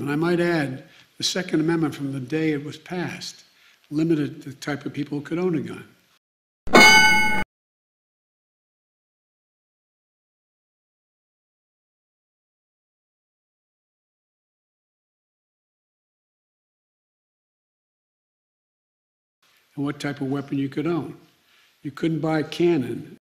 And I might add, the Second Amendment from the day it was passed limited the type of people who could own a gun. And what type of weapon you could own. You couldn't buy a cannon